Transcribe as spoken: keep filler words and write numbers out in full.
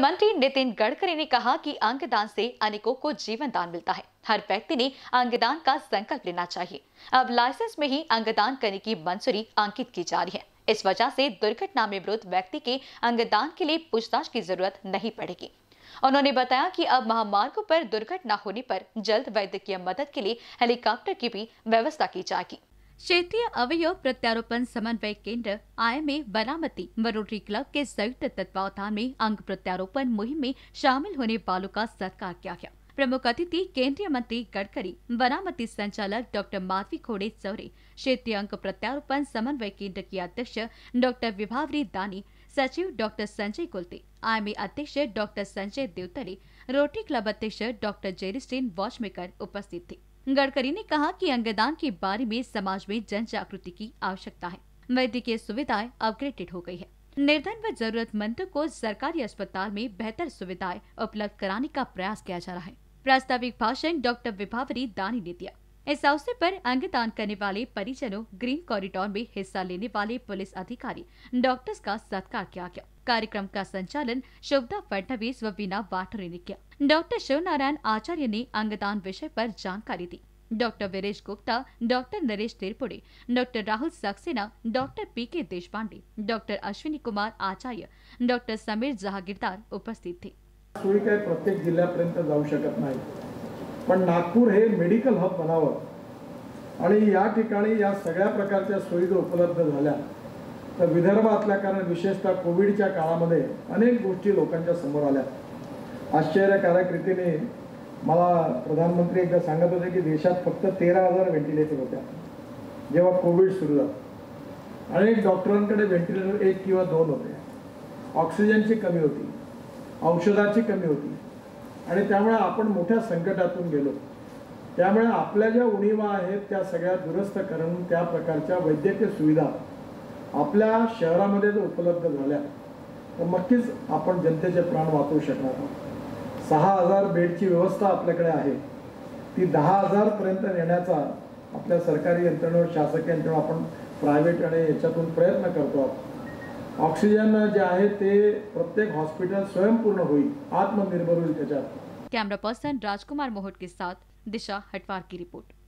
मंत्री नितिन गडकरी ने कहा कि अंगदान से अनेकों को जीवन दान मिलता है। हर व्यक्ति ने अंगदान का संकल्प लेना चाहिए। अब लाइसेंस में ही अंगदान करने की मंजूरी अंकित की जा रही है। इस वजह से दुर्घटना में मृत व्यक्ति के अंगदान के लिए पूछताछ की जरूरत नहीं पड़ेगी। उन्होंने बताया कि अब महामार्गों पर दुर्घटना होने पर जल्द वैद्यकीय मदद के लिए हेलीकॉप्टर की भी व्यवस्था की जाएगी। क्षेत्रीय अवयव प्रत्यारोपण समन्वय केंद्र आई एम ए बनामती व रोटरी क्लब के संयुक्त तत्वावधान में अंग प्रत्यारोपण मुहिम में शामिल होने वालों का सत्कार किया गया। प्रमुख अतिथि केंद्रीय मंत्री गडकरी, बनामती संचालक डॉक्टर माधवी खोड़े चौरे, क्षेत्रीय अंग प्रत्यारोपण समन्वय केंद्र की अध्यक्ष डॉक्टर विभावरी दानी, सचिव doctor Sanjay Kulte, I M A अध्यक्ष doctor Sanjay Devtare, rotary club अध्यक्ष डॉक्टर जेरिस्टीन वॉचमेकर उपस्थित थे। गडकरी ने कहा कि अंगदान के बारे में समाज में जन जागृति की आवश्यकता है। वैद्यकीय सुविधाएं अपग्रेडेड हो गई है। निर्धन व जरूरतमंदों को सरकारी अस्पताल में बेहतर सुविधाएं उपलब्ध कराने का प्रयास किया जा रहा है। प्रास्ताविक भाषण डॉक्टर विभावरी दानी ने दिया। इस अवसर पर अंगदान करने वाले परिजनों, ग्रीन कॉरिडोर में हिस्सा लेने वाले पुलिस अधिकारी, डॉक्टर्स का सत्कार किया गया। कार्यक्रम का संचालन शुभदा फडणवीस व वीना वाठरे ने किया। डॉक्टर शिव नारायण आचार्य ने अंगदान विषय पर जानकारी दी। Doctor Viresh Gupta, doctor Naresh Tirpude, doctor Rahul Saxena, doctor P K Deshpande, doctor Ashwini Kumar Acharya, doctor Sameer Jahagirdar उपस्थित थे। सोयी काय प्रत्येक जिल्ह्यापर्यंत जाऊ शकत नाही, पण नागपूर हे मेडिकल हब बनावं आणि या ठिकाणी या सगळ्या प्रकारच्या सोयी जर उपलब्ध झाल्या तर विदर्भातल्या, कारण विशेषतः कोविडच्या काळामध्ये अनेक गोष्टी लोकांच्या समोर आल्या। आश्चर्यकारक रीतीने मला प्रधानमंत्री एकदा सांगत होते की देशात फक्त तेरा हजार व्हेंटिलेटर होत्या जेव्हा कोविड सुरू झाला। अनेक डॉक्टरांकडे व्हेंटिलेटर एक किंवा दोन होते। ऑक्सिजनची कमी होती, औषधाची कमी होती आणि त्यामुळे आपण मोठ्या संकटातून गेलो। त्यामुळे आपल्या ज्या उणीवा आहेत त्या सगळ्या दुरुस्त करून त्या प्रकारच्या वैद्यकीय सुविधा आपल्या शहरामध्ये जर उपलब्ध झाल्या तर नक्कीच आपण जनतेचे प्राण वाचवू शकणार आहोत। सहा हजार बेडची व्यवस्था आपल्याकडे आहे, ती दहा हजार पर्यंत नेण्याचा आपल्या सरकारी यंत्रणेवर, शासकीय यंत्रणेवर आपण प्रायव्हेट आणि याच्यातून प्रयत्न करतो आहोत। ऑक्सिजन जे आहे ते प्रत्येक हॉस्पिटल स्वयंपूर्ण होईल, आत्मनिर्भर होईल त्याच्यात। कैमरा पर्सन राजकुमार मोहट के साथ दिशा हटवार की रिपोर्ट।